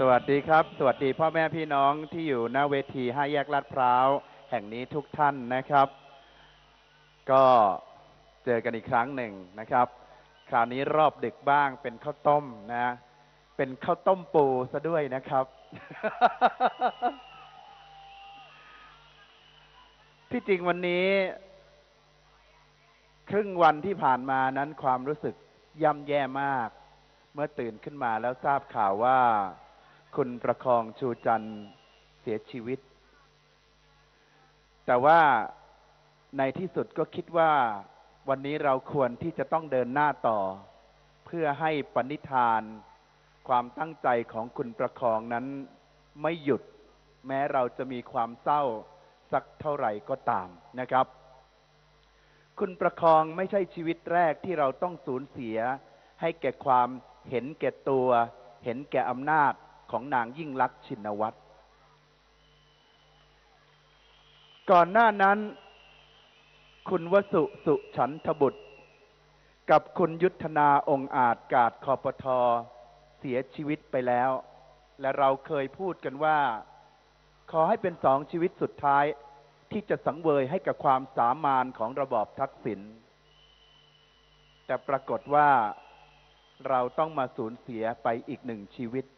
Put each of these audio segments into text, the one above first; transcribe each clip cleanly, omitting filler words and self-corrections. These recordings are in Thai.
สวัสดีครับสวัสดีพ่อแม่พี่น้องที่อยู่หน้าเวทีห้าแยกลาดพร้าวแห่งนี้ทุกท่านนะครับก็เจอกันอีกครั้งหนึ่งนะครับคราวนี้รอบดึกบ้างเป็นข้าวต้มนะเป็นข้าวต้มปูซะด้วยนะครับ ที่จริงวันนี้ครึ่งวันที่ผ่านมานั้นความรู้สึกย่ำแย่มากเมื่อตื่นขึ้นมาแล้วทราบข่าวว่าคุณประคองชูจันทร์เสียชีวิตแต่ว่าในที่สุดก็คิดว่าวันนี้เราควรที่จะต้องเดินหน้าต่อเพื่อให้ปณิธานความตั้งใจของคุณประคองนั้นไม่หยุดแม้เราจะมีความเศร้าสักเท่าไหร่ก็ตามนะครับคุณประคองไม่ใช่ชีวิตแรกที่เราต้องสูญเสียให้แก่ความเห็นแก่ตัวเห็นแก่อำนาจของนางยิ่งลักษณ์ชินวัตรก่อนหน้านั้นคุณวสุสุฉันทบุตรกับคุณยุทธนาองค์อาจกาจคปท.เสียชีวิตไปแล้วและเราเคยพูดกันว่าขอให้เป็นสองชีวิตสุดท้ายที่จะสังเวยให้กับความสามานของระบอบทักษิณแต่ปรากฏว่าเราต้องมาสูญเสียไปอีกหนึ่งชีวิต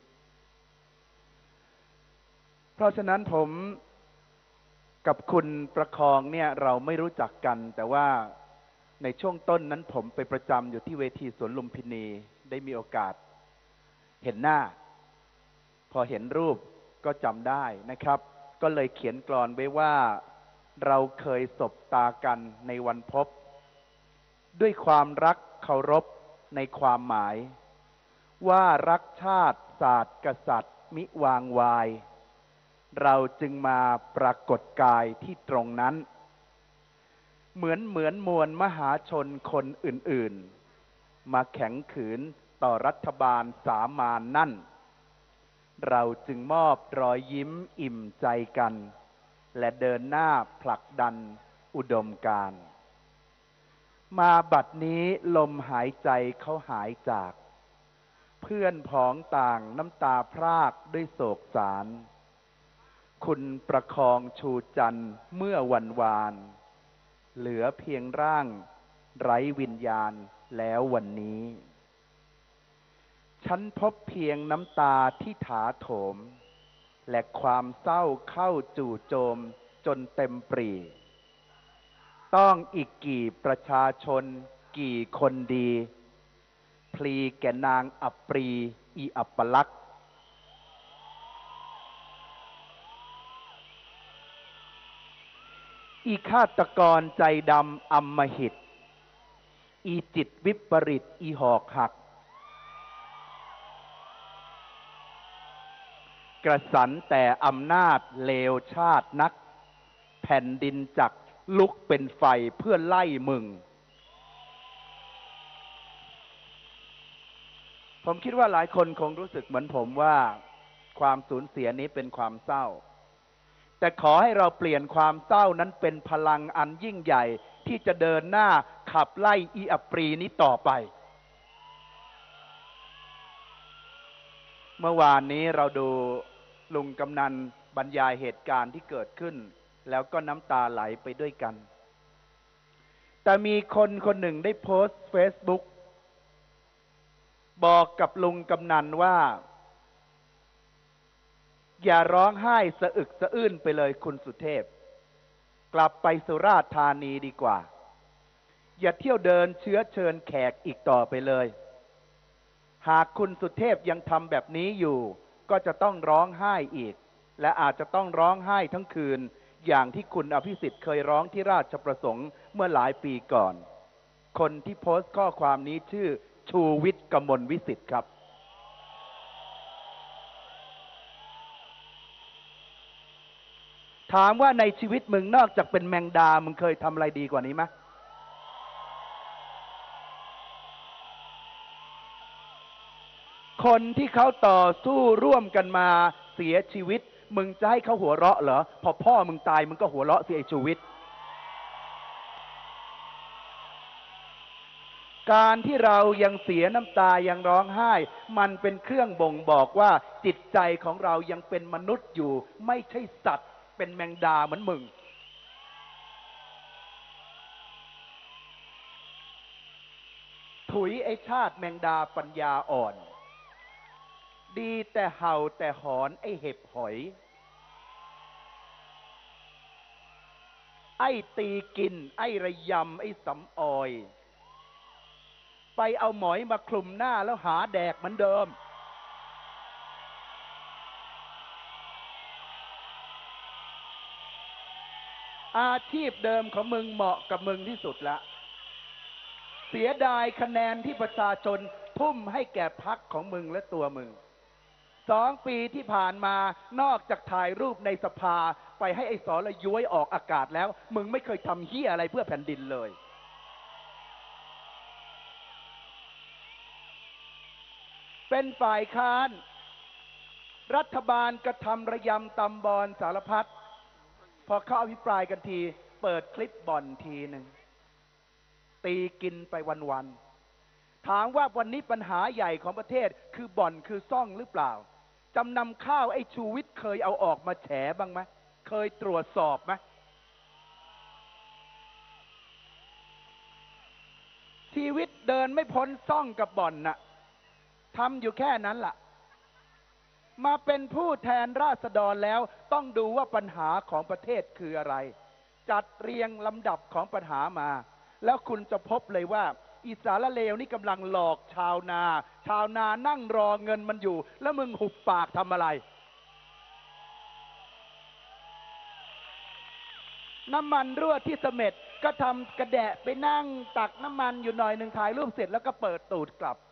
เพราะฉะนั้นผมกับคุณประคองเนี่ยเราไม่รู้จักกันแต่ว่าในช่วงต้นนั้นผมไปประจำอยู่ที่เวทีสวนลุมพินีได้มีโอกาสเห็นหน้าพอเห็นรูปก็จำได้นะครับก็เลยเขียนกลอนไว้ว่าเราเคยสบตากันในวันพบด้วยความรักเคารพในความหมายว่ารักชาติศาสตร์กษัตริย์มิวางวายเราจึงมาปรากฏกายที่ตรงนั้นเหมือนมวลมหาชนคนอื่นๆมาแข็งขืนต่อรัฐบาลสามานนั่นเราจึงมอบรอยยิ้มอิ่มใจกันและเดินหน้าผลักดันอุดมการณ์มาบัดนี้ลมหายใจเขาหายจากเพื่อนพ้องต่างน้ำตาพรากด้วยโศกสารคุณประคองชูจันทร์เมื่อวันวานเหลือเพียงร่างไร้วิญญาณแล้ววันนี้ฉันพบเพียงน้ำตาที่ถาโถมและความเศร้าเข้าจู่โจมจนเต็มปรีต้องอีกกี่ประชาชนกี่คนดีพลีแก่นางอับปรีอีอัปลักษณ์อีฆาตกรใจดำอำมหิตอีจิตวิปริตอีหอกหักกระสันแต่อำนาจเลวชาตินักแผ่นดินจักลุกเป็นไฟเพื่อไล่มึงผมคิดว่าหลายคนคงรู้สึกเหมือนผมว่าความสูญเสียนี้เป็นความเศร้าแต่ขอให้เราเปลี่ยนความเศร้านั้นเป็นพลังอันยิ่งใหญ่ที่จะเดินหน้าขับไล่อีอัปรีนี้ต่อไปเมื่อวานนี้เราดูลุงกำนันบรรยายเหตุการณ์ที่เกิดขึ้นแล้วก็น้ำตาไหลไปด้วยกันแต่มีคนคนหนึ่งได้โพสต์เฟซบุ๊กบอกกับลุงกำนันว่าอย่าร้องไห้สะอึกสะอื้นไปเลยคุณสุเทพกลับไปสุราษฎร์ธานีดีกว่าอย่าเที่ยวเดินเชื้อเชิญแขกอีกต่อไปเลยหากคุณสุเทพยังทำแบบนี้อยู่ก็จะต้องร้องไห้อีกและอาจจะต้องร้องไห้ทั้งคืนอย่างที่คุณอภิสิทธิ์เคยร้องที่ราชประสงค์เมื่อหลายปีก่อนคนที่โพสต์ข้อความนี้ชื่อชูวิทย์กมลวิสิทธิ์ครับถามว่าในชีวิตมึงนอกจากเป็นแมงดามึงเคยทำอะไรดีกว่านี้ไหมคนที่เขาต่อสู้ร่วมกันมาเสียชีวิตมึงจะให้เขาหัวเราะเหรอพอพ่อมึงตายมึงก็หัวเราะสิไอ้ชูวิทย์การที่เรายังเสียน้ำตายังร้องไห้มันเป็นเครื่องบ่งบอกว่าจิตใจของเรายังเป็นมนุษย์อยู่ไม่ใช่สัตว์เป็นแมงดาเหมือนมึงถุยไอ้ชาติแมงดาปัญญาอ่อนดีแต่เห่าแต่หอนไอ้เห็บหอยไอ้ตีกินไอ้ระยำไอ้สำออยไปเอาหมอยมาคลุมหน้าแล้วหาแดกเหมือนเดิมอาชีพเดิมของมึงเหมาะกับมึงที่สุดละเสียดายคะแนนที่ประชาชนทุ่มให้แก่พรรคของมึงและตัวมึง2 ปีที่ผ่านมานอกจากถ่ายรูปในสภาไปให้ไอ้สรย้วยออกอากาศแล้วมึงไม่เคยทำเหี้ยอะไรเพื่อแผ่นดินเลยเป็นฝ่ายค้านรัฐบาลกระทำระยำตำบอลสารพัดพอเข้าอภิปรายกันทีเปิดคลิปบ่อนทีหนึ่งตีกินไปวันๆถามว่าวันนี้ปัญหาใหญ่ของประเทศคือบ่อนคือซ่องหรือเปล่าจำนำข้าวไอ้ชูวิทย์เคยเอาออกมาแฉบ้างไหมเคยตรวจสอบไหมชีวิตเดินไม่พ้นซ่องกับบ่อนน่ะทำอยู่แค่นั้นล่ะมาเป็นผู้แทนราษฎรแล้วต้องดูว่าปัญหาของประเทศคืออะไรจัดเรียงลำดับของปัญหามาแล้วคุณจะพบเลยว่าอิสราเลวนี่กำลังหลอกชาวนานั่งรอเงินมันอยู่แล้วมึงหุบปากทำอะไรน้ำมันรั่วที่เสม็ดก็ทำกระแดะไปนั่งตักน้ำมันอยู่หน่อยหนึ่งถ่ายรูปเสร็จแล้วก็เปิดตูดกลับ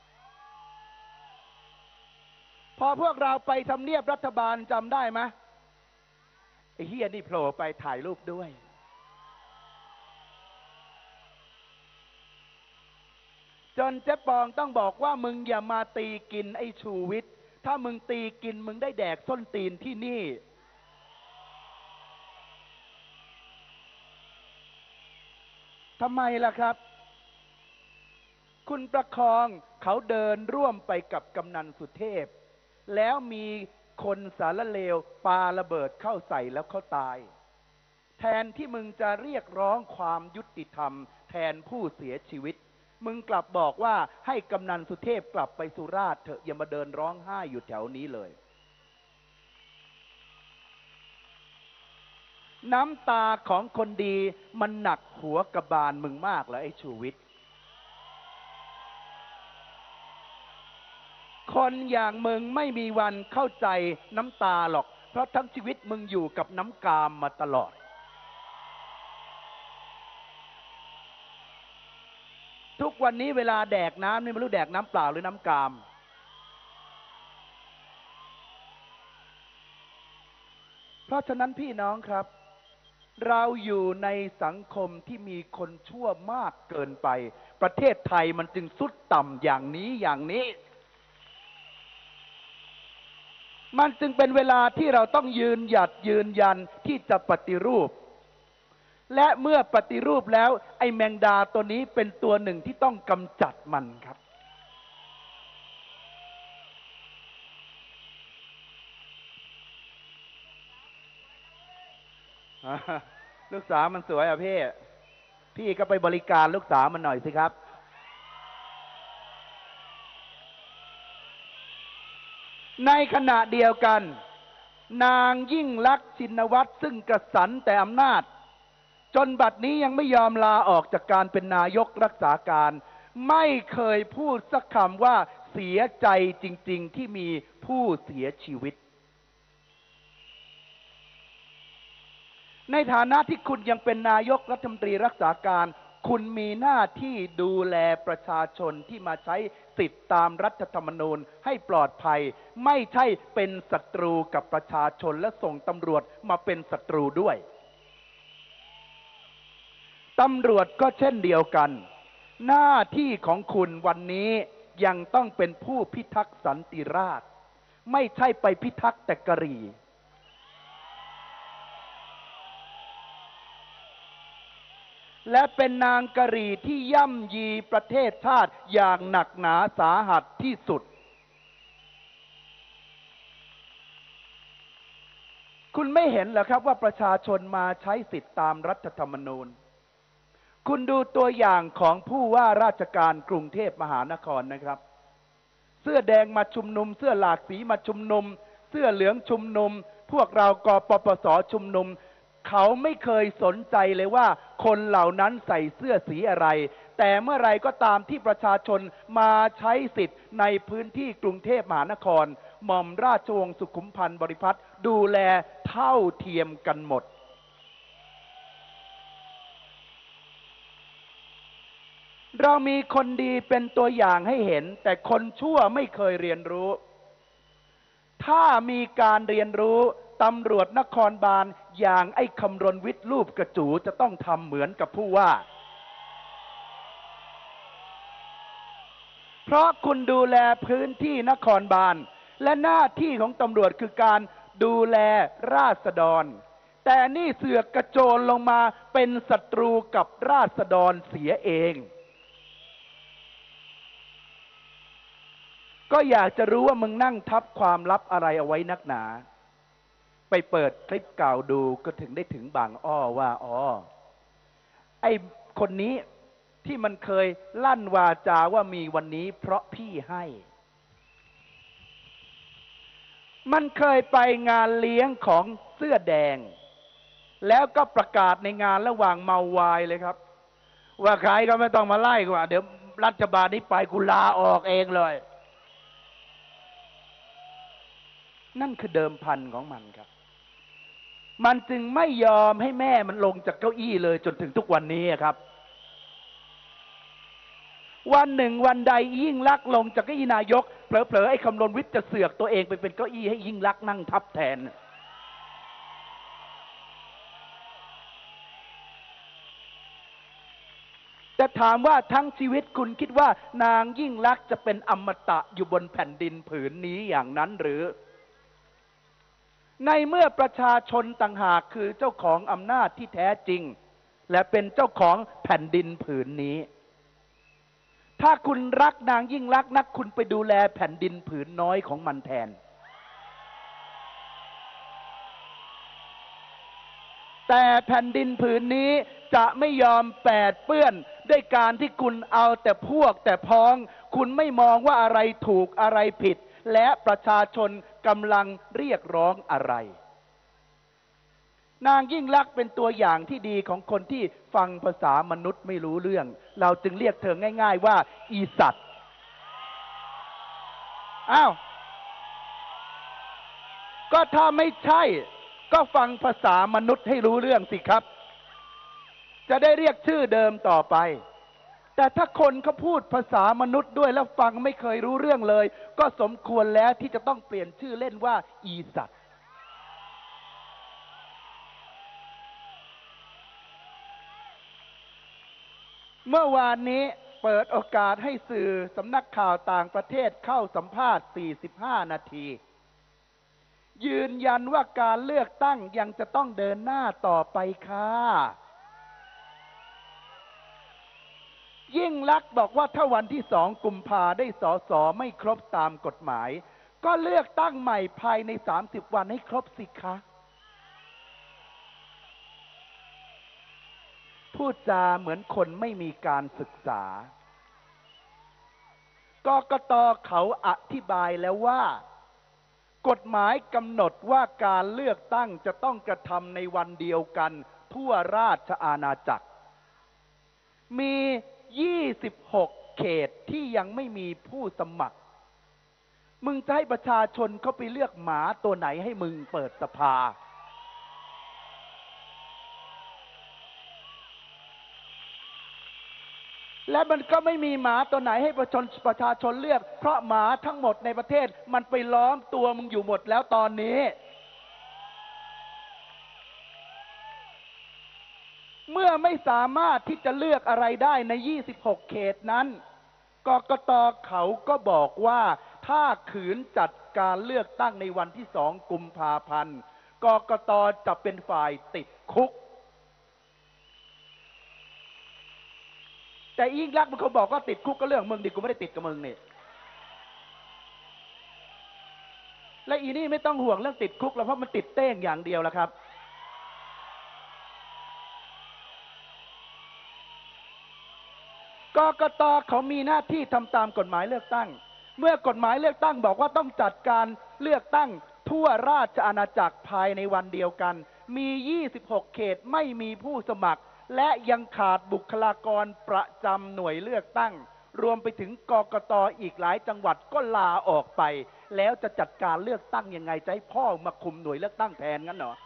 พอพวกเราไปทำเนียบรัฐบาลจำได้ไหมไอ้เฮียนี่โผล่ไปถ่ายรูปด้วยจนเจ๊ปองต้องบอกว่ามึงอย่ามาตีกินไอ้ชูวิทย์ถ้ามึงตีกินมึงได้แดกส้นตีนที่นี่ทำไมล่ะครับคุณประคองเขาเดินร่วมไปกับกำนันสุเทพแล้วมีคนสารเลวปาระเบิดเข้าใส่แล้วเขาตายแทนที่มึงจะเรียกร้องความยุติธรรมแทนผู้เสียชีวิตมึงกลับบอกว่าให้กำนันสุเทพกลับไปสุราษฎร์เถอะอย่ามาเดินร้องไห้อยู่แถวนี้เลยน้ำตาของคนดีมันหนักหัวกระบาลมึงมากเหรอไอ้ชูวิทย์คนอย่างมึงไม่มีวันเข้าใจน้ำตาหรอกเพราะทั้งชีวิตมึงอยู่กับน้ำกามมาตลอดทุกวันนี้เวลาแดกน้ำนี่ไม่รู้แดกน้ำเปล่าหรือน้ำกามเพราะฉะนั้นพี่น้องครับเราอยู่ในสังคมที่มีคนชั่วมากเกินไปประเทศไทยมันจึงทรุดต่ำอย่างนี้มันจึงเป็นเวลาที่เราต้องยืนหยัดยืนยันที่จะปฏิรูปและเมื่อปฏิรูปแล้วไอ้แมงดาตัวนี้เป็นตัวหนึ่งที่ต้องกำจัดมันครับลูกสาวมันสวยอ่ะพี่ก็ไปบริการลูกสาวมันหน่อยสิครับในขณะเดียวกันนางยิ่งลักษณ์ชินวัตรซึ่งกระสันแต่อำนาจจนบัดนี้ยังไม่ยอมลาออกจากการเป็นนายกรักษาการไม่เคยพูดสักคำว่าเสียใจจริงๆที่มีผู้เสียชีวิตในฐานะที่คุณยังเป็นนายกรัฐมนตรีรักษาการคุณมีหน้าที่ดูแลประชาชนที่มาใช้สิทธิตามรัฐธรรมนูญให้ปลอดภัยไม่ใช่เป็นศัตรูกับประชาชนและส่งตำรวจมาเป็นศัตรูด้วยตำรวจก็เช่นเดียวกันหน้าที่ของคุณวันนี้ยังต้องเป็นผู้พิทักษ์สันติราษฎร์ไม่ใช่ไปพิทักษ์แต่กะหรี่และเป็นนางกะหรี่ที่ย่ำยีประเทศชาติอย่างหนักหนาสาหัสที่สุดคุณไม่เห็นเหรอครับว่าประชาชนมาใช้สิทธิตามรัฐธรรมนูญคุณดูตัวอย่างของผู้ว่าราชการกรุงเทพมหานครนะครับเสื้อแดงมาชุมนุมเสื้อหลากสีมาชุมนุมเสื้อเหลืองชุมนุมพวกเรากปปสชุมนุมเขาไม่เคยสนใจเลยว่าคนเหล่านั้นใส่เสื้อสีอะไรแต่เมื่อไรก็ตามที่ประชาชนมาใช้สิทธิ์ในพื้นที่กรุงเทพมหานครหม่อมราชวงศ์สุขุมพันธ์บริพัตรดูแลเท่าเทียมกันหมดเรามีคนดีเป็นตัวอย่างให้เห็นแต่คนชั่วไม่เคยเรียนรู้ถ้ามีการเรียนรู้ตำรวจนครบาลอย่างไอ้คำรณวิทย์รูปกระจูจะต้องทำเหมือนกับผู้ว่าเพราะคุณดูแลพื้นที่นครบาลและหน้าที่ของตำรวจคือการดูแลราษฎรแต่นี่เสือกกระโจนลงมาเป็นศัตรูกับราษฎรเสียเองก็อยากจะรู้ว่ามึงนั่งทับความลับอะไรเอาไว้นักหนาไปเปิดคลิปเก่าดูก็ถึงได้ถึงบางอ้อว่าไอ้คนนี้ที่มันเคยลั่นวาจาว่ามีวันนี้เพราะพี่ให้มันเคยไปงานเลี้ยงของเสื้อแดงแล้วก็ประกาศในงานระหว่างเมาวายเลยครับว่าใครก็ไม่ต้องมาไล่กว่าเดี๋ยวรัฐบาลนี้ไปกูลาออกเองเลยนั่นคือเดิมพันของมันครับมันจึงไม่ยอมให้แม่มันลงจากเก้าอี้เลยจนถึงทุกวันนี้ครับวันหนึ่งวันใดยิ่งลักษณ์ลงจากเก้าอี้นายกเผลอๆไอ้คำรณวิทย์จะเสือกตัวเองไปเป็นเก้าอี้ให้ยิ่งลักษณ์นั่งทับแทนแต่ถามว่าทั้งชีวิตคุณคิดว่านางยิ่งลักษณ์จะเป็นอมตะอยู่บนแผ่นดินผืนนี้อย่างนั้นหรือในเมื่อประชาชนต่างหากคือเจ้าของอำนาจที่แท้จริงและเป็นเจ้าของแผ่นดินผืนนี้ถ้าคุณรักนางยิ่งลักษณ์นักคุณไปดูแลแผ่นดินผืนน้อยของมันแทนแต่แผ่นดินผืนนี้จะไม่ยอมแปดเปื้อนด้วยการที่คุณเอาแต่พวกแต่พ้องคุณไม่มองว่าอะไรถูกอะไรผิดและประชาชนกำลังเรียกร้องอะไรนางยิ่งลักษณ์เป็นตัวอย่างที่ดีของคนที่ฟังภาษามนุษย์ไม่รู้เรื่องเราจึงเรียกเธอง่ายๆว่าอีสัตว์อ้าวก็ถ้าไม่ใช่ก็ฟังภาษามนุษย์ให้รู้เรื่องสิครับจะได้เรียกชื่อเดิมต่อไปแต่ถ้าคนเขาพูดภาษามนุษย์ด้วยแล้วฟังไม่เคยรู้เรื่องเลยก็สมควรแล้วที่จะต้องเปลี่ยนชื่อเล่นว่าอีสัตว์เมื่อวานนี้เปิดโอกาสให้สื่อสำนักข่าวต่างประเทศเข้าสัมภาษณ์45 นาทียืนยันว่าการเลือกตั้งยังจะต้องเดินหน้าต่อไปค่ะยิ่งลักษณ์บอกว่าถ้าวันที่2 กุมภาได้สสไม่ครบตามกฎหมายก็เลือกตั้งใหม่ภายใน30 วันให้ครบสิคะพูดจาเหมือนคนไม่มีการศึกษากกต.เขาอธิบายแล้วว่ากฎหมายกำหนดว่าการเลือกตั้งจะต้องกระทำในวันเดียวกันทั่วราชอาณาจักรมี26 เขตที่ยังไม่มีผู้สมัครมึงจะให้ประชาชนเขาไปเลือกหมาตัวไหนให้มึงเปิดสภาและมันก็ไม่มีหมาตัวไหนให้ประชาชนเลือกเพราะหมาทั้งหมดในประเทศมันไปล้อมตัวมึงอยู่หมดแล้วตอนนี้เมื่อไม่สามารถที่จะเลือกอะไรได้ใน26 เขตนั้นกกต.เขาก็บอกว่าถ้าขืนจัดการเลือกตั้งในวันที่2 กุมภาพันธ์กกต.จะเป็นฝ่ายติดคุกแต่ยิ่งรักมันเขาบอกว่าติดคุกก็เรื่องมึงดิกูไม่ได้ติดกับมึงนี่และอีนี่ไม่ต้องห่วงเรื่องติดคุกแล้วเพราะมันติดเต้งอย่างเดียวแล้วครับกกต.เขามีหน้าที่ทำตามกฎหมายเลือกตั้งเมื่อกฎหมายเลือกตั้งบอกว่าต้องจัดการเลือกตั้งทั่วราชอาณาจักรภายในวันเดียวกันมี26เขตไม่มีผู้สมัครและยังขาดบุคลากรประจำหน่วยเลือกตั้งรวมไปถึงกกต.อีกหลายจังหวัดก็ลาออกไปแล้วจะจัดการเลือกตั้งยังไงจะให้พ่อมาคุมหน่วยเลือกตั้งแทนงั้นเหรอ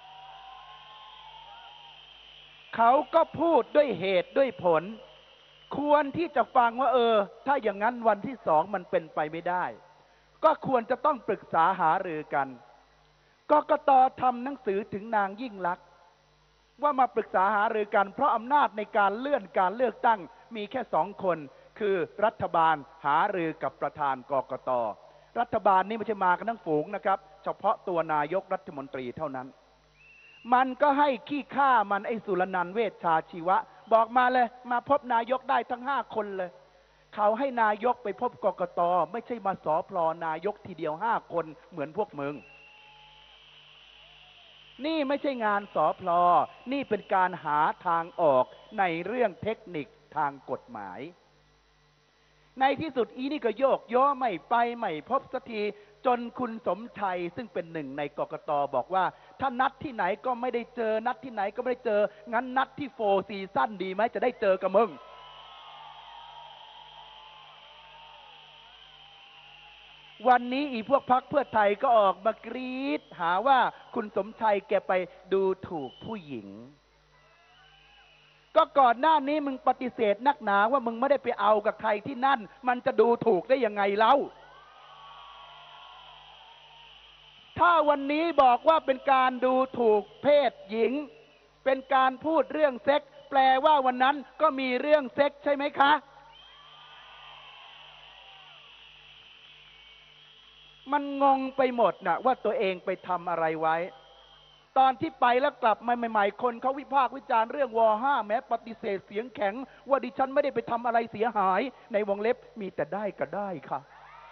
เขาก็พูดด้วยเหตุด้วยผลควรที่จะฟังว่าถ้าอย่างนั้นวันที่2มันเป็นไปไม่ได้ก็ควรจะต้องปรึกษาหารือกันกกต.ทำหนังสือถึงนางยิ่งลักษณ์ว่ามาปรึกษาหารือกันเพราะอำนาจในการเลื่อนการเลือกตั้งมีแค่2 คนคือรัฐบาลหารือกับประธานกกต.รัฐบาลนี่ไม่ใช่มากันทั้งฝูงนะครับเฉพาะตัวนายกรัฐมนตรีเท่านั้นมันก็ให้ขี้ข้ามันไอ้สุรนันท์เวชชาชีวะบอกมาเลยมาพบนายกได้ทั้ง5 คนเลยเขาให้นายกไปพบกกต.ไม่ใช่มาสอพลนายกทีเดียว5 คนเหมือนพวกมึงนี่ไม่ใช่งานสอพลนี่เป็นการหาทางออกในเรื่องเทคนิคทางกฎหมายในที่สุดอีนี่ก็โยกย้อไม่ไปไม่พบสักทีจนคุณสมชัยซึ่งเป็นหนึ่งในกกต.บอกว่าถ้านัดที่ไหนก็ไม่ได้เจอนัดที่ไหนก็ไม่ได้เจองั้นนัดที่4 ซีซั่นดีไหมจะได้เจอกับมึงวันนี้อีพวกพรรคเพื่อไทยก็ออกมากรีดหาว่าคุณสมชัยแกไปดูถูกผู้หญิงก็ก่อนหน้านี้มึงปฏิเสธนักหนาว่ามึงไม่ได้ไปเอากับใครที่นั่นมันจะดูถูกได้ยังไงเล่าถ้าวันนี้บอกว่าเป็นการดูถูกเพศหญิงเป็นการพูดเรื่องเซ็กแปลว่าวันนั้นก็มีเรื่องเซ็กใช่ไหมคะมันงงไปหมดนะว่าตัวเองไปทำอะไรไว้ตอนที่ไปแล้วกลับมาใหม่ๆคนเขาวิพากษ์วิจารณ์เรื่องว.5แม้ปฏิเสธเสียงแข็งว่าดิฉันไม่ได้ไปทำอะไรเสียหายในวงเล็บมีแต่ได้ก็ได้ค่ะ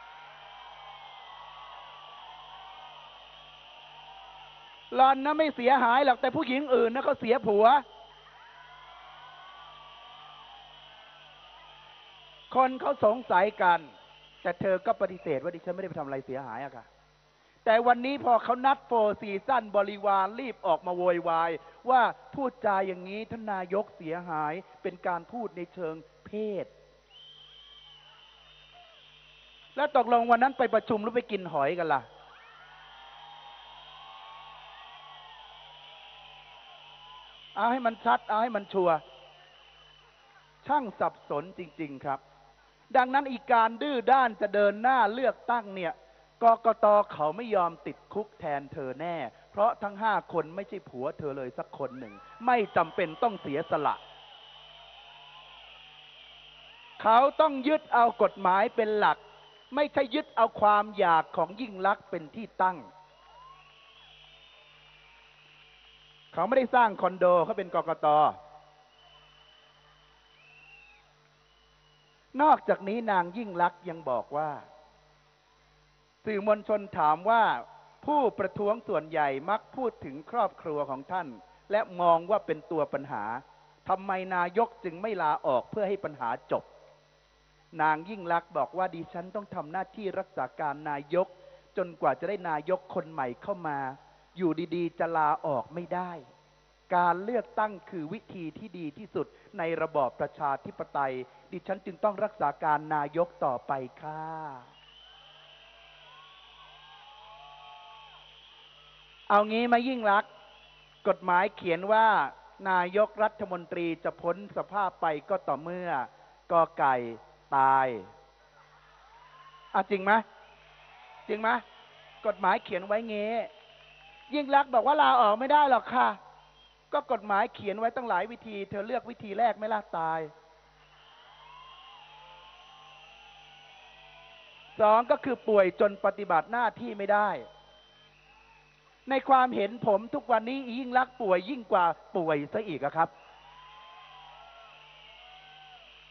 หล่อนนะไม่เสียหายหรอกแต่ผู้หญิงอื่นนะเขาเสียผัวคนเขาสงสัยกันแต่เธอก็ปฏิเสธว่าดิฉันไม่ได้ไปทำอะไรเสียหายอะค่ะแต่วันนี้พอเขานัด4 ซีซั่นบริวารรีบออกมาโวยวายว่าพูดจาอย่างนี้ท่านนายกเสียหายเป็นการพูดในเชิงเพศแล้วตกลงวันนั้นไปประชุมหรือไปกินหอยกันล่ะเอาให้มันชัดเอาให้มันชัวร์ช่างสับสนจริงๆครับดังนั้นอีกการดื้อด้านจะเดินหน้าเลือกตั้งเนี่ยกกต.เขาไม่ยอมติดคุกแทนเธอแน่เพราะทั้ง5 คนไม่ใช่ผัวเธอเลยสักคนหนึ่งไม่จำเป็นต้องเสียสละเขาต้องยึดเอากฎหมายเป็นหลักไม่ใช่ยึดเอาความอยากของยิ่งลักษณ์เป็นที่ตั้งเขาไม่ได้สร้างคอนโดเขาเป็นกกต.นอกจากนี้นางยิ่งลักษณ์ยังบอกว่าสื่อมวลชนถามว่าผู้ประท้วงส่วนใหญ่มักพูดถึงครอบครัวของท่านและมองว่าเป็นตัวปัญหาทำไมนายกจึงไม่ลาออกเพื่อให้ปัญหาจบนางยิ่งลักษณ์บอกว่าดิฉันต้องทำหน้าที่รักษาการนายกจนกว่าจะได้นายกคนใหม่เข้ามาอยู่ดีๆจะลาออกไม่ได้การเลือกตั้งคือวิธีที่ดีที่สุดในระบอบประชาธิปไตยดิฉันจึงต้องรักษาการนายกต่อไปค่ะเอางี้มายิ่งลักษณ์กฎหมายเขียนว่านายกรัฐมนตรีจะพ้นสภาพไปก็ต่อเมื่อกไก่ตายจริงไหมจริงไหมกฎหมายเขียนไว้เงี้ยิ่งลักษณ์บอกว่าลาออกไม่ได้หรอกค่ะก็กฎหมายเขียนไว้ตั้งหลายวิธีเธอเลือกวิธีแรกไหมล่ะตาย2ก็คือป่วยจนปฏิบัติหน้าที่ไม่ได้ในความเห็นผมทุกวันนี้ยิ่งลักษณ์ป่วยยิ่งกว่าป่วยซะอีกครับ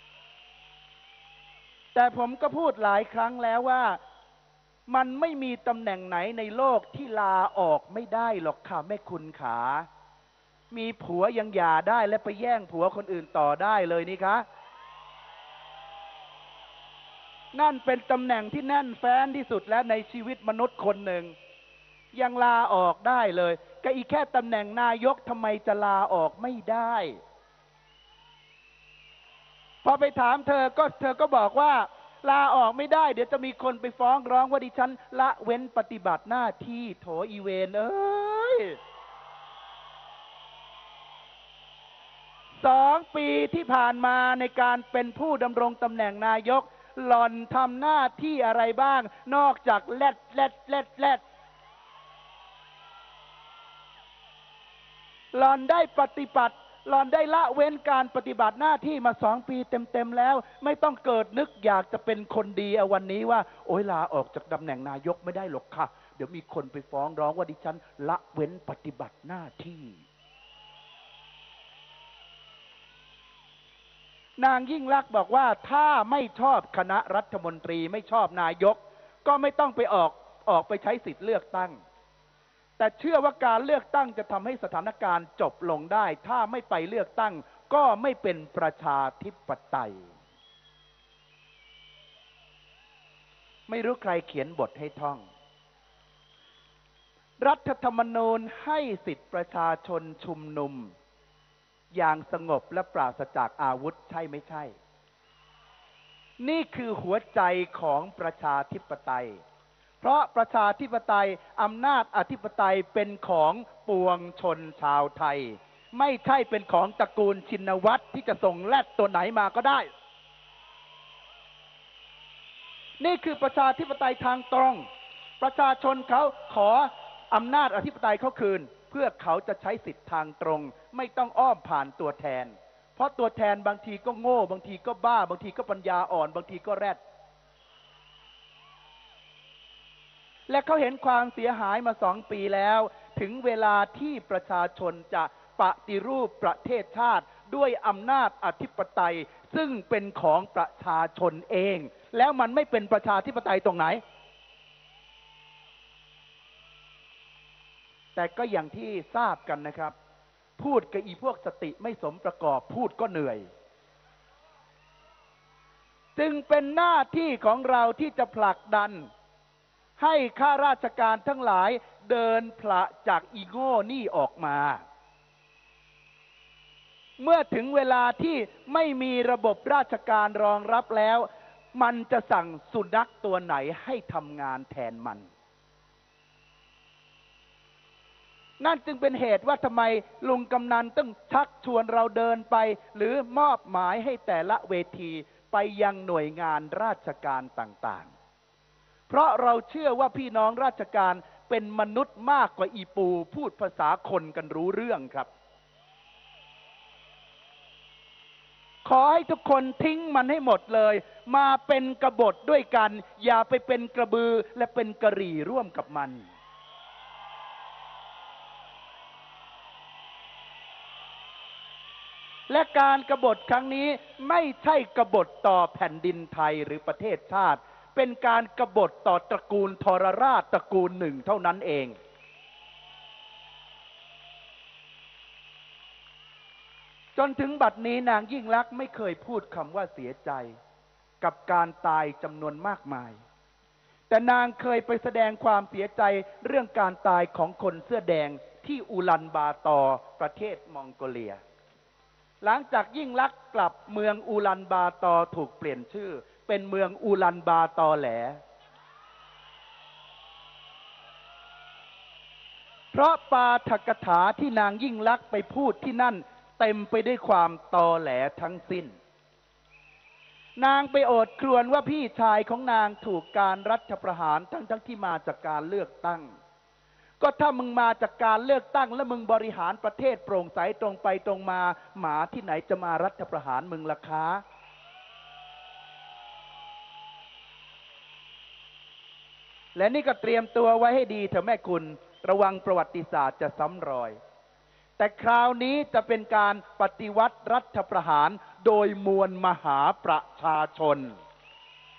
แต่ผมก็พูดหลายครั้งแล้วว่ามันไม่มีตำแหน่งไหนในโลกที่ลาออกไม่ได้หรอกค่ะแม่คุณขามีผัวยังหย่าได้และไปแย่งผัวคนอื่นต่อได้เลยนี่คะนั่นเป็นตำแหน่งที่แน่นแฟ้นที่สุดแล้วในชีวิตมนุษย์คนหนึ่งยังลาออกได้เลยก็อีกแค่ตำแหน่งนายกทำไมจะลาออกไม่ได้พอไปถามเธอก็บอกว่าลาออกไม่ได้เดี๋ยวจะมีคนไปฟ้องร้องว่าดิฉันละเว้นปฏิบัติหน้าที่โถอีเวนเอ้ย2 ปีที่ผ่านมาในการเป็นผู้ดำรงตำแหน่งนายกหล่อนทำหน้าที่อะไรบ้างนอกจากแลดหล่อนได้ปฏิบัติหล่อนได้ละเว้นการปฏิบัติหน้าที่มา2 ปีเต็มแล้วไม่ต้องเกิดนึกอยากจะเป็นคนดีเอาวันนี้ว่าโอ๊ยลาออกจากตำแหน่งนายกไม่ได้หรอกค่ะเดี๋ยวมีคนไปฟ้องร้องว่าดิฉันละเว้นปฏิบัติหน้าที่นางยิ่งลักษณ์บอกว่าถ้าไม่ชอบคณะรัฐมนตรีไม่ชอบนายกก็ไม่ต้องไปออกไปใช้สิทธิ์เลือกตั้งแต่เชื่อว่าการเลือกตั้งจะทำให้สถานการณ์จบลงได้ถ้าไม่ไปเลือกตั้งก็ไม่เป็นประชาธิปไตยไม่รู้ใครเขียนบทให้ท่องรัฐธรรมนูญให้สิทธิประชาชนชุมนุมอย่างสงบและปราศจากอาวุธใช่ไม่ใช่นี่คือหัวใจของประชาธิปไตยเพราะประชาธิปไตยอำนาจอธิปไตยเป็นของปวงชนชาวไทยไม่ใช่เป็นของตระกูลชินวัตรที่จะส่งแรดตัวไหนมาก็ได้นี่คือประชาธิปไตยทางตรงประชาชนเขาขออำนาจอธิปไตยเขาคืนเพื่อเขาจะใช้สิทธิทางตรงไม่ต้องอ้อมผ่านตัวแทนเพราะตัวแทนบางทีก็โง่บางทีก็บ้าบางทีก็ปัญญาอ่อนบางทีก็แรดและเขาเห็นความเสียหายมา2 ปีแล้วถึงเวลาที่ประชาชนจะปฏิรูปประเทศชาติด้วยอำนาจอธิปไตยซึ่งเป็นของประชาชนเองแล้วมันไม่เป็นประชาธิปไตยตรงไหนแต่ก็อย่างที่ทราบกันนะครับพูดกับอีพวกสติไม่สมประกอบพูดก็เหนื่อยจึงเป็นหน้าที่ของเราที่จะผลักดันให้ข้าราชการทั้งหลายเดินผละจากอีโง่นี่ออกมาเมื่อถึงเวลาที่ไม่มีระบบราชการรองรับแล้วมันจะสั่งสุนัขตัวไหนให้ทำงานแทนมันนั่นจึงเป็นเหตุว่าทำไมลุงกำนันต้องชักชวนเราเดินไปหรือมอบหมายให้แต่ละเวทีไปยังหน่วยงานราชการต่างๆเพราะเราเชื่อว่าพี่น้องราชการเป็นมนุษย์มากกว่าอีปูพูดภาษาคนกันรู้เรื่องครับขอให้ทุกคนทิ้งมันให้หมดเลยมาเป็นกบฏด้วยกันอย่าไปเป็นกระบือและเป็นกะหรี่ร่วมกับมันและการกบฏครั้งนี้ไม่ใช่กบฏต่อแผ่นดินไทยหรือประเทศชาติเป็นการกบฏต่อตระกูลทรราชตระกูลหนึ่งเท่านั้นเองจนถึงบัดนี้นางยิ่งลักษณ์ไม่เคยพูดคำว่าเสียใจกับการตายจำนวนมากมายแต่นางเคยไปแสดงความเสียใจเรื่องการตายของคนเสื้อแดงที่อูลันบาตอร์ประเทศมองโกเลียหลังจากยิ่งลักษณ์กลับเมืองอูลันบาตอร์ถูกเปลี่ยนชื่อเป็นเมืองอูลันบาตอแหลเพราะปาฐกถาที่นางยิ่งลักษณ์ไปพูดที่นั่นเต็มไปด้วยความตอแหลทั้งสิ้นนางไปโอดครวญว่าพี่ชายของนางถูกการรัฐประหารทั้งที่มาจากการเลือกตั้งก็ถ้ามึงมาจากการเลือกตั้งแล้วมึงบริหารประเทศโปร่งใสตรงไปตรงมาหมาที่ไหนจะมารัฐประหารมึงล่ะคะและนี่ก็เตรียมตัวไว้ให้ดีเถอะแม่คุณระวังประวัติศาสตร์จะซ้ำรอยแต่คราวนี้จะเป็นการปฏิวัติรัฐประหารโดยมวลมหาประชาชน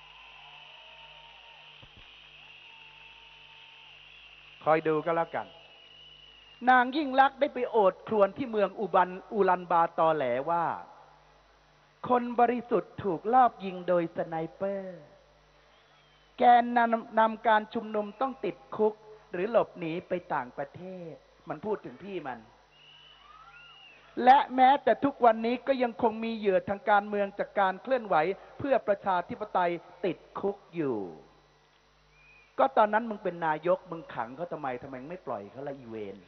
อยดูก็แล้วกันนางยิ่งลักษณ์ได้ไปโอดครวญที่เมืองอูลันบาตอแหลว่าคนบริสุทธิ์ถูกลอบยิงโดยสไนเปอร์แกนนำการชุมนุมต้องติดคุกหรือหลบหนีไปต่างประเทศมันพูดถึงพี่มันและแม้แต่ทุกวันนี้ก็ยังคงมีเหยื่อทางการเมืองจากการเคลื่อนไหวเพื่อประชาธิปไตยติดคุกอยู่ก็ตอนนั้นมึงเป็นนายกมึงขังเขาทำไมไม่ปล่อยเขาละอีเวน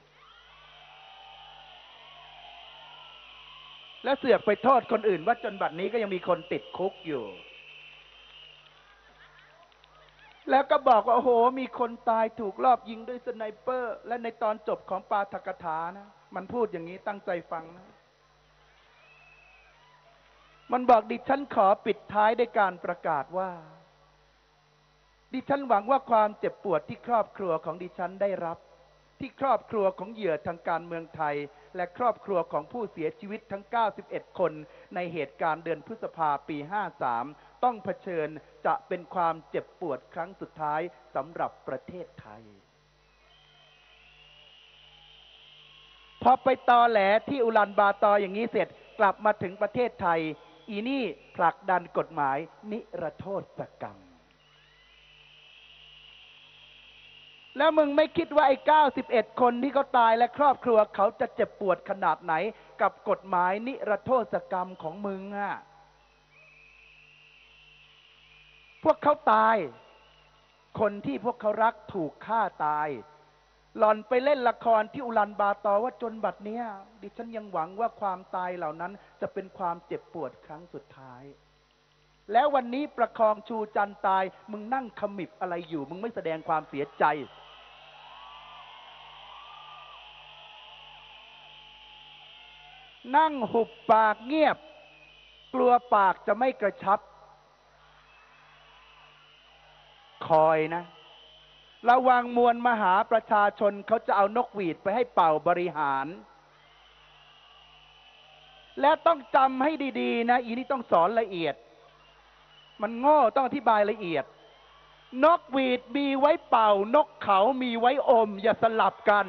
และเสือกไปโทษคนอื่นว่าจนบัดนี้ก็ยังมีคนติดคุกอยู่แล้วก็บอกว่าโอ้โหมีคนตายถูกลอบยิงด้วยสไนเปอร์และในตอนจบของปาฐกถานะมันพูดอย่างนี้ตั้งใจฟังนะมันบอกดิฉันขอปิดท้ายด้วยการประกาศว่าดิฉันหวังว่าความเจ็บปวดที่ครอบครัวของดิฉันได้รับที่ครอบครัวของเหยื่อทางการเมืองไทยและครอบครัวของผู้เสียชีวิตทั้ง91คนในเหตุการณ์เดือนพฤษภาปี53ต้องเผชิญจะเป็นความเจ็บปวดครั้งสุดท้ายสำหรับประเทศไทยพอไปตอแหลที่อุลันบาตออย่างนี้เสร็จกลับมาถึงประเทศไทยอีนี่ผลักดันกฎหมายนิรโทษกรรมแล้วมึงไม่คิดว่าไอ้91คนที่เขาตายและครอบครัวเขาจะเจ็บปวดขนาดไหนกับกฎหมายนิรโทษกรรมของมึงอ่ะพวกเขาตายคนที่พวกเขารักถูกฆ่าตายหล่อนไปเล่นละครที่อุลันบาตอว่าจนบัดเนี้ยดิฉันยังหวังว่าความตายเหล่านั้นจะเป็นความเจ็บปวดครั้งสุดท้ายแล้ววันนี้ประคองชูจันตายมึงนั่งขมิบอะไรอยู่มึงไม่แสดงความเสียใจนั่งหุบปากเงียบกลัวปากจะไม่กระชับคอยนะระวังมวลมหาประชาชนเขาจะเอานกหวีดไปให้เป่าบริหารและต้องจำให้ดีๆนะอีนี่ต้องสอนละเอียดมันโง่ต้องอธิบายละเอียดนกหวีดมีไว้เป่านกเขามีไว้อมอย่าสลับกัน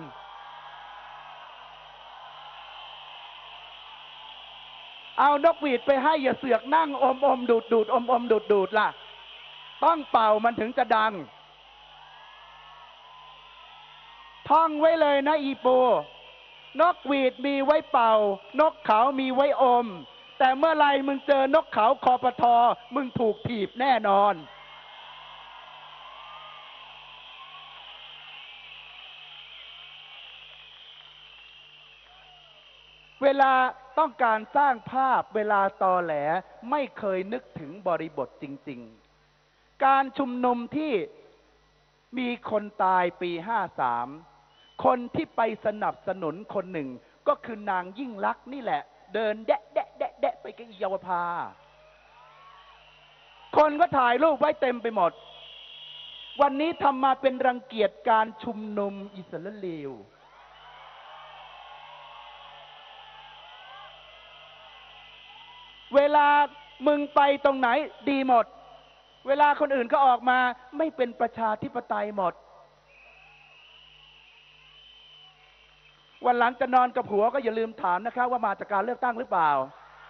เอานกหวีดไปให้อย่าเสือกนั่งอมดูดอมดูดล่ะต้องเป่ามันถึงจะดังท่องไว้เลยนะอีโปนกหวีดมีไว้เป่านกเขามีไว้อมแต่เมื่อไรมึงเจอนกเขาคอปทมึงถูกถีบแน่นอนเวลาต้องการสร้างภาพเวลาตอแหลไม่เคยนึกถึงบริบทจริงๆการชุมนุมที่มีคนตายปี53คนที่ไปสนับสนุนคนหนึ่งก็คือนางยิ่งลักษณ์นี่แหละเดินแดะไปกับเยาวภาคนก็ถ่ายรูปไว้เต็มไปหมดวันนี้ทำมาเป็นรังเกียจการชุมนุมอิสราเอลเวลามึงไปตรงไหนดีหมดเวลาคนอื่นก็ออกมาไม่เป็นประชาธิปไตยหมดวันหลังจะนอนกับผัวก็อย่าลืมถามนะครับว่ามาจากการเลือกตั้งหรือเปล่า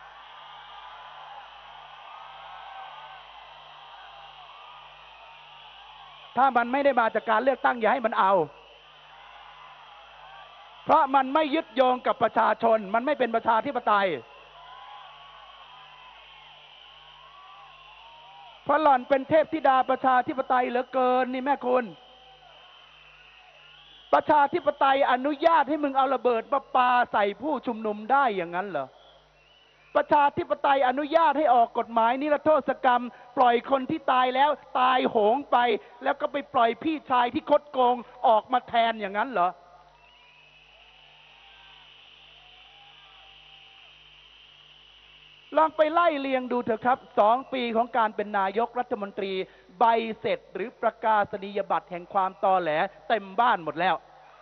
ถ้ามันไม่ได้มาจากการเลือกตั้งอย่าให้มันเอาเพราะมันไม่ยึดโยงกับประชาชนมันไม่เป็นประชาธิปไตยเพราะหล่อนเป็นเทพธิดาประชาธิปไตยเหลือเกินนี่แม่คุณประชาธิปไตยอนุญาตให้มึงเอาระเบิดมาปาใส่ผู้ชุมนุมได้อย่างนั้นเหรอประชาธิปไตยอนุญาตให้ออกกฎหมายนิรโทษกรรมปล่อยคนที่ตายแล้วตายโหงไปแล้วก็ไปปล่อยพี่ชายที่คดโกงออกมาแทนอย่างนั้นเหรอลองไปไล่เรียงดูเถอะครับ2 ปีของการเป็นนายกรัฐมนตรีใบเสร็จหรือประกาศนียบัตรแห่งความตอแหลเต็มบ้านหมดแล้ว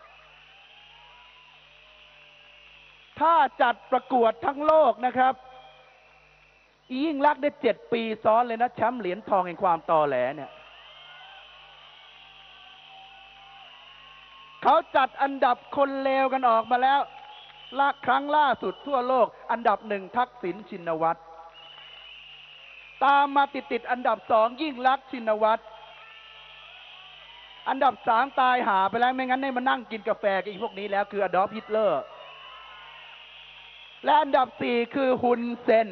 ถ้าจัดประกวดทั้งโลกนะครับยิ่งลักษณ์ได้7 ปีซ้อนเลยนะแชมป์เหรียญทองแห่งความตอแหลเนี่ยเขาจัดอันดับคนเลวกันออกมาแล้วครั้งล่าสุดทั่วโลกอันดับหนึ่งทักษิณชินวัตรตามมาติดอันดับสองยิ่งลักษณ์ชินวัตรอันดับสามตายหาไปแล้วไม่งั้นได้มานั่งกินกาแฟกับอีพวกนี้แล้วคืออดอล์ฟฮิตเลอร์และอันดับสี่คือฮุนเซน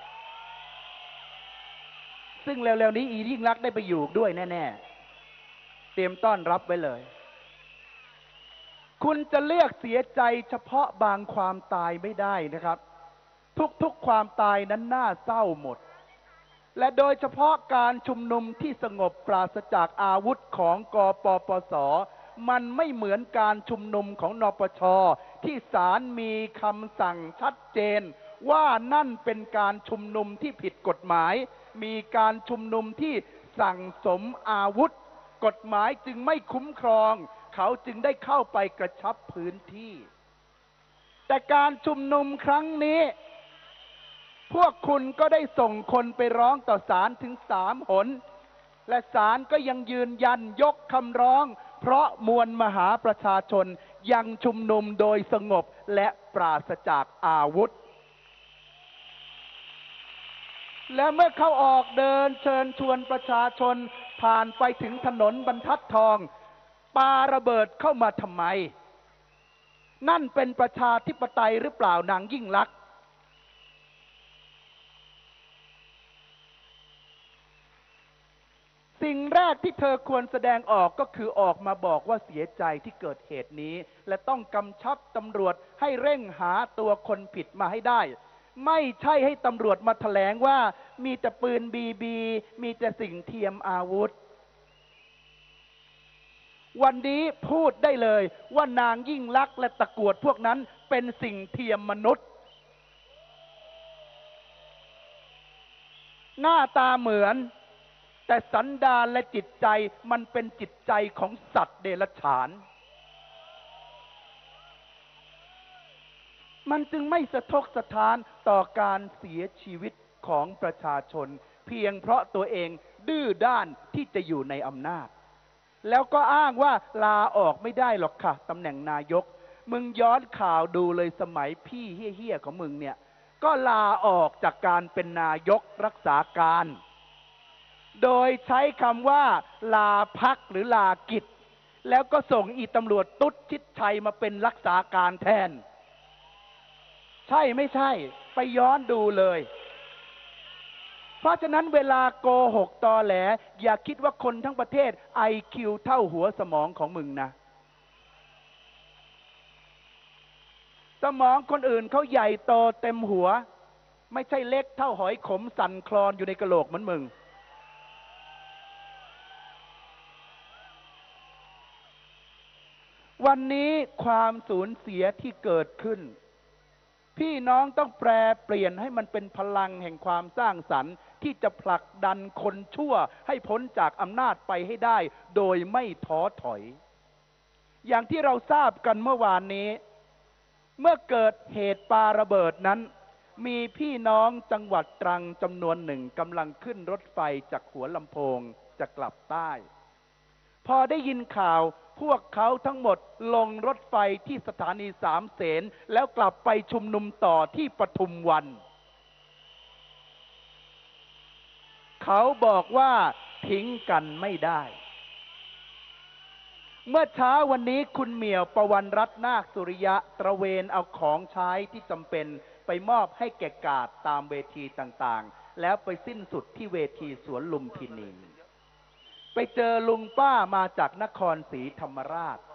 ซึ่งเร็วๆนี้ยิ่งลักษณ์ได้ไปอยู่ด้วยแน่ๆเตรียมต้อนรับไว้เลยคุณจะเลือกเสียใจเฉพาะบางความตายไม่ได้นะครับทุกๆความตายนั้นน่าเศร้าหมดและโดยเฉพาะการชุมนุมที่สงบปราศจากอาวุธของกปปส.มันไม่เหมือนการชุมนุมของนปช.ที่ศาลมีคำสั่งชัดเจนว่านั่นเป็นการชุมนุมที่ผิดกฎหมายมีการชุมนุมที่สั่งสมอาวุธกฎหมายจึงไม่คุ้มครองเขาจึงได้เข้าไปกระชับพื้นที่แต่การชุมนุมครั้งนี้พวกคุณก็ได้ส่งคนไปร้องต่อศาลถึง3 หนและศาลก็ยังยืนยันยกคำร้องเพราะมวลมหาประชาชนยังชุมนุมโดยสงบและปราศจากอาวุธและเมื่อเขาออกเดินเชิญชวนประชาชนผ่านไปถึงถนนบรรทัดทองปาระเบิดเข้ามาทำไมนั่นเป็นประชาธิปไตยหรือเปล่านางยิ่งลักษณ์สิ่งแรกที่เธอควรแสดงออกก็คือออกมาบอกว่าเสียใจที่เกิดเหตุนี้และต้องกำชับตำรวจให้เร่งหาตัวคนผิดมาให้ได้ไม่ใช่ให้ตำรวจมาแถลงว่ามีแต่ปืนบีมีแต่สิ่งเทียมอาวุธวันนี้พูดได้เลยว่านางยิ่งลักษณ์และตะกรวดพวกนั้นเป็นสิ่งเทียมมนุษย์หน้าตาเหมือนแต่สันดานและจิตใจมันเป็นจิตใจของสัตว์เดรัจฉานมันจึงไม่สะทกสะท้านต่อการเสียชีวิตของประชาชนเพียงเพราะตัวเองดื้อด้านที่จะอยู่ในอำนาจแล้วก็อ้างว่าลาออกไม่ได้หรอกค่ะตำแหน่งนายกมึงย้อนข่าวดูเลยสมัยพี่เฮี้ยๆของมึงเนี่ยก็ลาออกจากการเป็นนายกรักษาการโดยใช้คำว่าลาพักหรือลากิจแล้วก็ส่งอีตำรวจตุ๊ดชิดชัยมาเป็นรักษาการแทนใช่ไม่ใช่ไปย้อนดูเลยเพราะฉะนั้นเวลาโกหกตอแหลอย่าคิดว่าคนทั้งประเทศ IQ เท่าหัวสมองของมึงนะสมองคนอื่นเขาใหญ่โตเต็มหัวไม่ใช่เล็กเท่าหอยขมสั่นคลอนอยู่ในกะโหลกเหมือนมึงวันนี้ความสูญเสียที่เกิดขึ้นพี่น้องต้องแปรเปลี่ยนให้มันเป็นพลังแห่งความสร้างสรรค์ที่จะผลักดันคนชั่วให้พ้นจากอำนาจไปให้ได้โดยไม่ท้อถอยอย่างที่เราทราบกันเมื่อวานนี้เมื่อเกิดเหตุปาระเบิดนั้นมีพี่น้องจังหวัดตรังจำนวนหนึ่งกำลังขึ้นรถไฟจากหัวลำโพงจะกลับใต้พอได้ยินข่าวพวกเขาทั้งหมดลงรถไฟที่สถานีสามเสนแล้วกลับไปชุมนุมต่อที่ปทุมวันเขาบอกว่าทิ้งกันไม่ได้เมื่อเช้าวันนี้คุณเหมี่ยวประวันรัตน์นาคสุริยะตระเวนเอาของใช้ที่จำเป็นไปมอบให้แก่กาดตามเวทีต่างๆแล้วไปสิ้นสุดที่เวทีสวนลุมพินีไปเจอลุงป้ามาจากนครศรีธรรมราช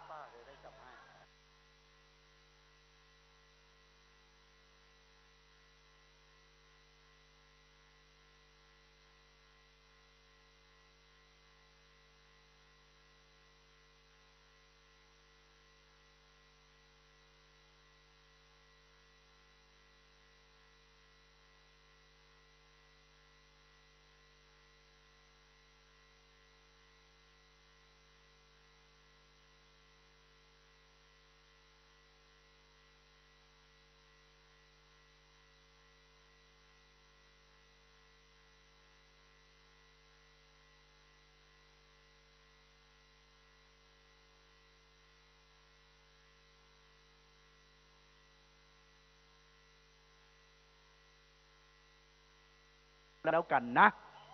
แล้วกันนะ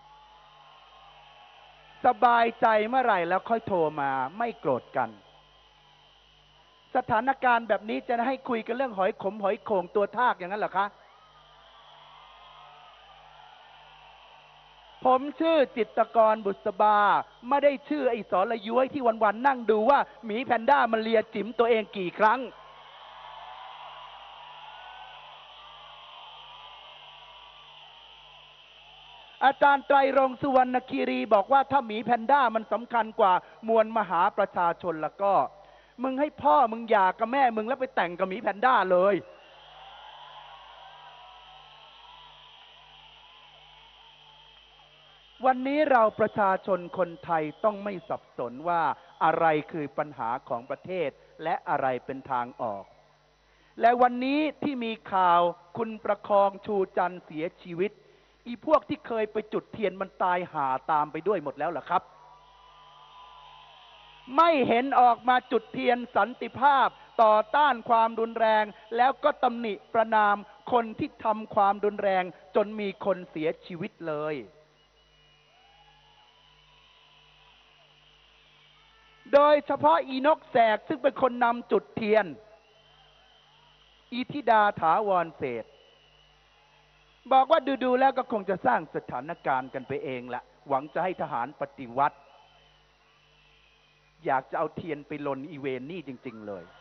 สบายใจเมื่อไหร่แล้วค่อยโทรมาไม่โกรธกันสถานการณ์แบบนี้จะให้คุยกันเรื่องหอยขมหอยโข่งตัวทากอย่างนั้นเหรอคะผมชื่อจิตรกรบุษบาไม่ได้ชื่อไอ้สรย้วยที่วันๆนั่งดูว่าหมีแพนด้ามันเลียจิ๋มตัวเองกี่ครั้งอาจารย์ไตรรงค์สุวรรณคีรีบอกว่าถ้าหมีแพนด้ามันสำคัญกว่ามวลมหาประชาชนแล้วก็มึงให้พ่อมึงหย่ากับแม่มึงแล้วไปแต่งกับหมีแพนด้าเลยวันนี้เราประชาชนคนไทยต้องไม่สับสนว่าอะไรคือปัญหาของประเทศและอะไรเป็นทางออกและวันนี้ที่มีข่าวคุณประคองชูจันทร์เสียชีวิตอีพวกที่เคยไปจุดเทียนมันตายห่าตามไปด้วยหมดแล้วเหรอครับไม่เห็นออกมาจุดเทียนสันติภาพต่อต้านความรุนแรงแล้วก็ตำหนิประณามคนที่ทำความรุนแรงจนมีคนเสียชีวิตเลยโดยเฉพาะอีนกแสกซึ่งเป็นคนนำจุดเทียนอีธิดาถาวรเศรษฐ์บอกว่าดูแล้วก็คงจะสร้างสถานการณ์กันไปเองละหวังจะให้ทหารปฏิวัติอยากจะเอาเทียนไปลนอีเวนนี่จริงๆเลย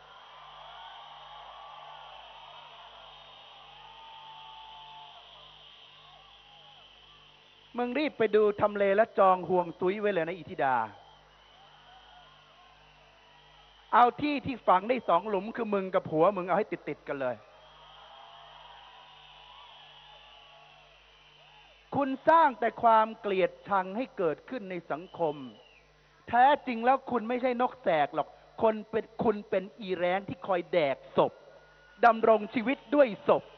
มึงรีบไปดูทำเลและจองห่วงซุยไว้เลยนะอิธิดาเอาที่ที่ฝังได้2 หลุมคือมึงกับผัวมึงเอาให้ติดกันเลยคุณสร้างแต่ความเกลียดชังให้เกิดขึ้นในสังคมแท้จริงแล้วคุณไม่ใช่นกแสกหรอกคุณเป็นอีแร้งที่คอยแดกศพดำรงชีวิตด้วยศพ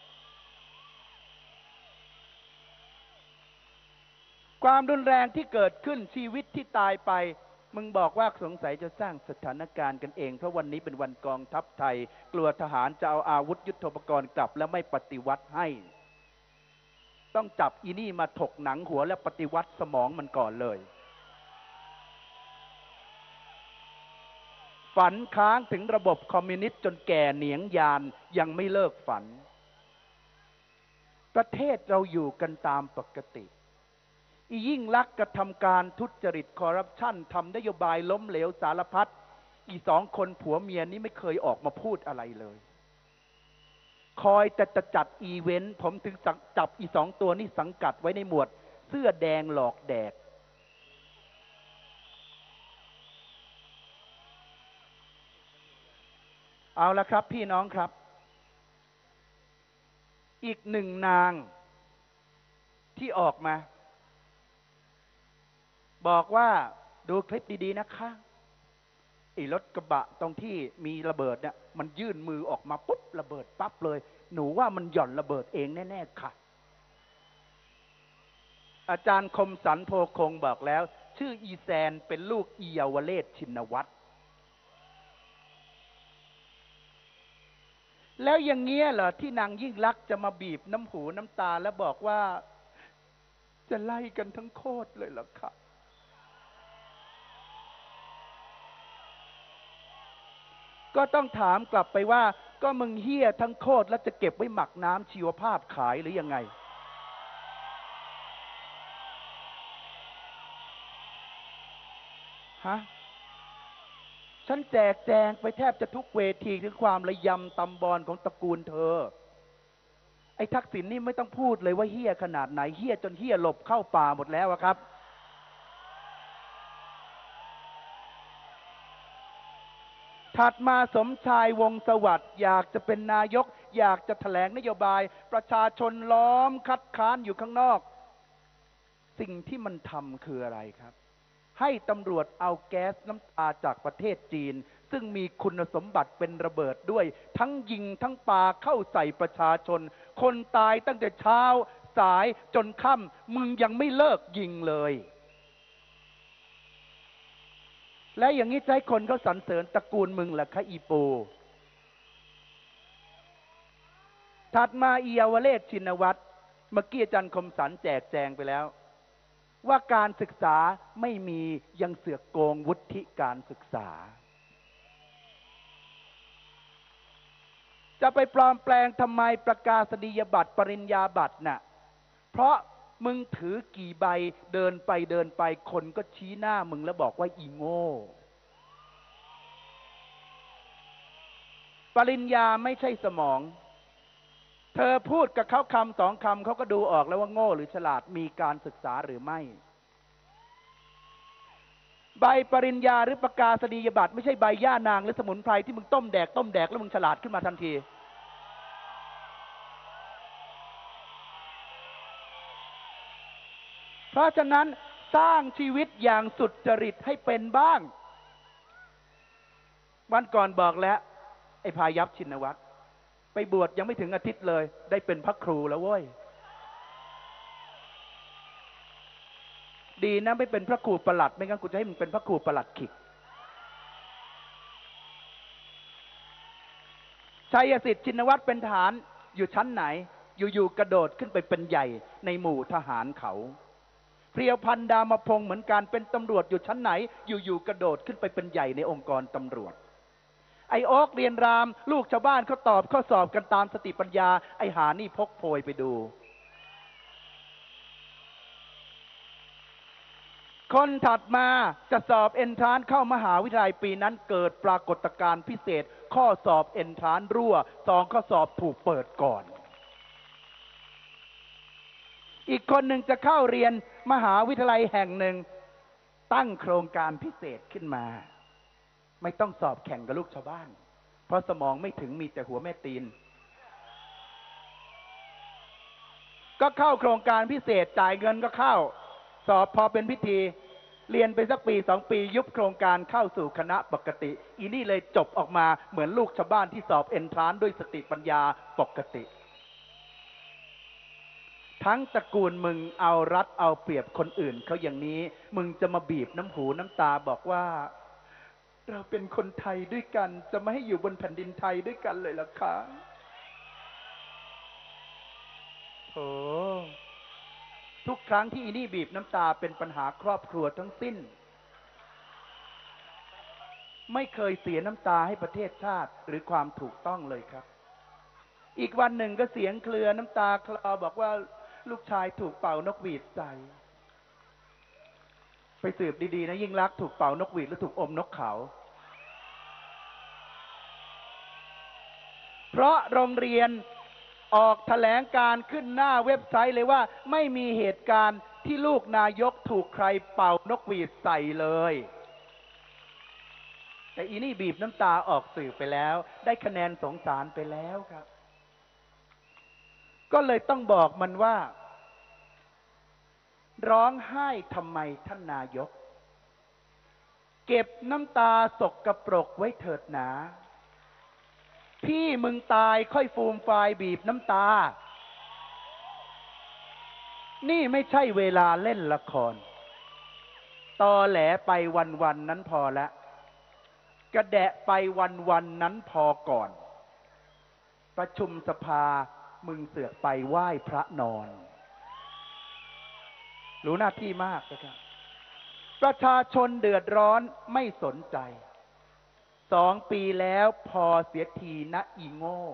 ความรุนแรงที่เกิดขึ้นชีวิตที่ตายไปมึงบอกว่าสงสัยจะสร้างสถานการณ์กันเองเพราะวันนี้เป็นวันกองทัพไทยกลัวทหารจะเอาอาวุธยุทโธปกรณ์กลับและไม่ปฏิวัติให้ต้องจับอีนี่มาถกหนังหัวและปฏิวัติสมองมันก่อนเลยฝันค้างถึงระบบคอมมิวนิสต์จนแก่เหนียงยานยังไม่เลิกฝันประเทศเราอยู่กันตามปกติยิ่งลักษณ์กระทำการทุจริตคอร์รัปชันทำนโยบายล้มเหลวสารพัด2 คนผัวเมียนี้ไม่เคยออกมาพูดอะไรเลยคอยแต่จะจัดอีเวนต์ผมถึงจับ2 ตัวนี้สังกัดไว้ในหมวดเสื้อแดงหลอกแดกเอาละครับพี่น้องครับอีก1 นางที่ออกมาบอกว่าดูคลิปดีๆนะคะไอ้รถกระบะตรงที่มีระเบิดเนี่ยมันยื่นมือออกมาปุ๊บระเบิดปั๊บเลยหนูว่ามันหย่อนระเบิดเองแน่ๆค่ะอาจารย์คมสันโพคงบอกแล้วชื่ออีแซนเป็นลูกอีเยาวเลศชินวัตรแล้วอย่างเงี้ยเหรอที่นางยิ่งลักษณ์จะมาบีบน้ำหูน้ำตาแล้วบอกว่าจะไล่กันทั้งโคตรเลยเหรอคะก็ต้องถามกลับไปว่าก็มึงเหี้ยทั้งโคตรแล้วจะเก็บไว้หมักน้ำชีวภาพขายหรือยังไงฮะฉันแจกแจงไปแทบจะทุกเวทีถึงความระยำตำบอลของตระกูลเธอไอ้ทักษิณนี่ไม่ต้องพูดเลยว่าเหี้ยขนาดไหนเหี้ยจนเหี้ยหลบเข้าป่าหมดแล้วครับถัดมาสมชายวงศ์สวัสดิ์อยากจะเป็นนายกอยากจะแถลงนโยบายประชาชนล้อมคัดค้านอยู่ข้างนอกสิ่งที่มันทำคืออะไรครับให้ตำรวจเอาแก๊สน้ำตาจากประเทศจีนซึ่งมีคุณสมบัติเป็นระเบิดด้วยทั้งยิงทั้งปาเข้าใส่ประชาชนคนตายตั้งแต่เช้าสายจนค่ำมึงยังไม่เลิกยิงเลยและอย่างนี้ใจคนเขาสรรเสริญตระกูลมึงแหละคะอีปูถัดมาอีเยาวเลศชินวัตรเมื่อกี้อาจารย์คมสันแจกแจงไปแล้วว่าการศึกษาไม่มียังเสือกโกงวุฒิการศึกษาจะไปปลอมแปลงทำไมประกาศนียบัตรปริญญาบัตรน่ะเพราะมึงถือกี่ใบเดินไปคนก็ชี้หน้ามึงแล้วบอกว่าอีโง่ปริญญาไม่ใช่สมองเธอพูดกับเขาคำสองคำเขาก็ดูออกแล้วว่าโง่หรือฉลาดมีการศึกษาหรือไม่ใบปริญญาหรือประกาศนียบัตรไม่ใช่ใบย่านางหรือสมุนไพรที่มึงต้มแดกแล้วมึงฉลาดขึ้นมาทันทีเพราะฉะนั้นสร้างชีวิตอย่างสุจริตให้เป็นบ้างวันก่อนบอกแล้วไอ้พายัพชินวัตรไปบวชยังไม่ถึงอาทิตย์เลยได้เป็นพระครูแล้วเว้ยดีนะไม่เป็นพระครูประหลัดไม่งั้นกูจะให้มึงเป็นพระครูประหลัดขิกชัยสิทธิ์ชินวัตรเป็นทหารอยู่ชั้นไหนอยู่ๆกระโดดขึ้นไปเป็นใหญ่ในหมู่ทหารเขาเพรียวพันธ์ดามพงศ์เหมือนกันเป็นตำรวจอยู่ชั้นไหนอยู่ๆกระโดดขึ้นไปเป็นใหญ่ในองค์กรตำรวจไอ้โอ๊กเรียนรามลูกชาวบ้านเขาตอบข้อสอบกันตามสติปัญญาไอ้หานี่พกโพยไปดูคนถัดมาจะสอบเอนทรานซ์เข้ามหาวิทยาลัยปีนั้นเกิดปรากฏการณ์พิเศษข้อสอบเอนทรานซ์รั่ว2ข้อสอบถูกเปิดก่อนอีกคนหนึ่งจะเข้าเรียนมหาวิทยาลัยแห่งหนึ่งตั้งโครงการพิเศษขึ้นมาไม่ต้องสอบแข่งกับลูกชาวบ้านเพราะสมองไม่ถึงมีแต่หัวแม่ตีนก็เข้าโครงการพิเศษจ่ายเงินก็เข้าสอบพอเป็นพิธีเรียนไปสักปี2 ปียุบโครงการเข้าสู่คณะปกติอีนี่เลยจบออกมาเหมือนลูกชาวบ้านที่สอบเอนทรานซ์ด้วยสติปัญญาปกติทั้งตระกูลมึงเอารัดเอาเปรียบคนอื่นเขาอย่างนี้มึงจะมาบีบน้ำหูน้ำตาบอกว่าเราเป็นคนไทยด้วยกันจะไม่ให้อยู่บนแผ่นดินไทยด้วยกันเลยล่ะคะโอ้ทุกครั้งที่อีนี่บีบน้ำตาเป็นปัญหาครอบครัวทั้งสิ้นไม่เคยเสียน้ำตาให้ประเทศชาติหรือความถูกต้องเลยครับอีกวันหนึ่งก็เสียงเคลือน้ำตาคลอบอกว่าลูกชายถูกเป่านกหวีดใส่ไปสืบดีๆนะยิ่งรักถูกเป่านกหวีดหรือถูกอมนกเขาเพราะโรงเรียนออกแถลงการขึ้นหน้าเว็บไซต์เลยว่าไม่มีเหตุการณ์ที่ลูกนายกถูกใครเป่านกหวีดใส่เลยแต่อีนี่บีบน้ำตาออกสื่อไปแล้วได้คะแนนสงสารไปแล้วครับก็เลยต้องบอกมันว่าร้องไห้ทำไมท่านนายกเก็บน้ำตาสกปรกไว้เถิดหนาพี่มึงตายค่อยฟูมฟายบีบน้ำตานี่ไม่ใช่เวลาเล่นละครตอแหลไปวันๆนั้นพอละกระแดะไปวันๆนั้นพอก่อนประชุมสภามึงเสือกไปไหว้พระนอนรู้หน้าที่มากนะครับประชาชนเดือดร้อนไม่สนใจ2 ปีแล้วพอเสียทีนะอีโง่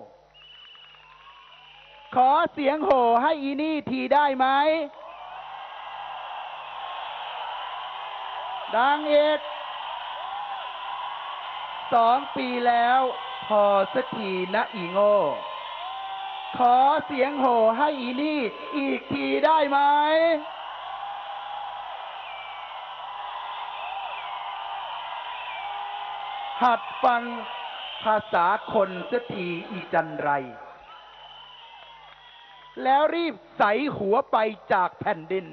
ขอเสียงโห่ให้อีนี่ทีได้ไหมดังอีก2 ปีแล้วพอสักทีนะอีโง่ขอเสียงโห่ให้อีนี่อีกทีได้ไหมหัดฟังภาษาคนสักทีอีจันไรแล้วรีบใส่หัวไปจากแผ่นดิน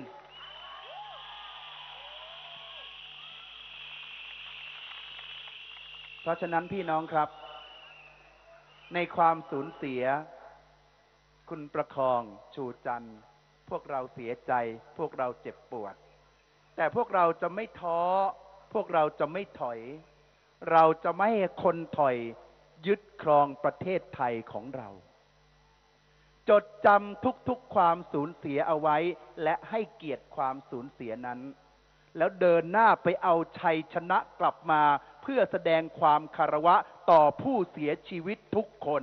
เพราะฉะนั้นพี่น้องครับในความสูญเสียคุณประคองชูจันทร์พวกเราเสียใจพวกเราเจ็บปวดแต่พวกเราจะไม่ท้อพวกเราจะไม่ถอยเราจะไม่ให้คนถอยยึดครองประเทศไทยของเราจดจำทุกๆความสูญเสียเอาไว้และให้เกียรติความสูญเสียนั้นแล้วเดินหน้าไปเอาชัยชนะกลับมาเพื่อแสดงความคารวะต่อผู้เสียชีวิตทุกคน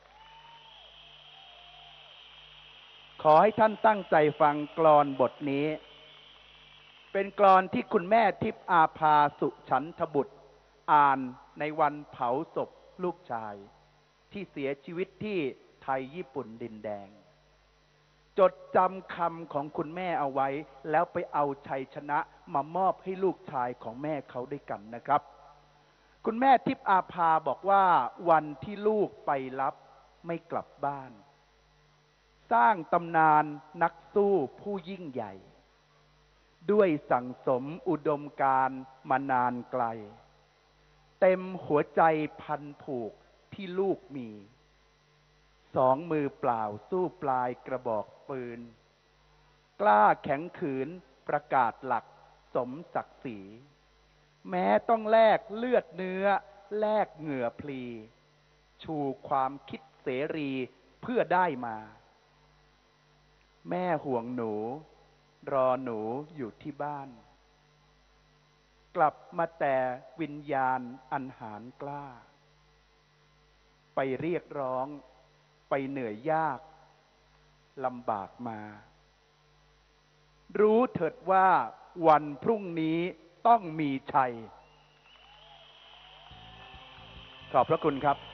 ขอให้ท่านตั้งใจฟังกลอนบทนี้เป็นกลอนที่คุณแม่ทิพย์อาภาสุฉันทบุตรอ่านในวันเผาศพลูกชายที่เสียชีวิตที่ไทยญี่ปุ่นดินแดงจดจำคำของคุณแม่เอาไว้แล้วไปเอาชัยชนะมามอบให้ลูกชายของแม่เขาด้วยกันนะครับคุณแม่ทิพย์อาภาบอกว่าวันที่ลูกไปรับไม่กลับบ้านสร้างตำนานนักสู้ผู้ยิ่งใหญ่ด้วยสั่งสมอุดมการณ์มานานไกลเต็มหัวใจพันผูกที่ลูกมีสองมือเปล่าสู้ปลายกระบอกปืนกล้าแข็งขืนประกาศหลักสมศักดิ์ศรีแม้ต้องแลกเลือดเนื้อแลกเหงื่อพลีชูความคิดเสรีเพื่อได้มาแม่ห่วงหนูรอหนูอยู่ที่บ้านกลับมาแต่วิญญาณอันหาญกล้าไปเรียกร้องไปเหนื่อยยากลำบากมารู้เถิดว่าวันพรุ่งนี้ต้องมีชัยขอบพระคุณครับ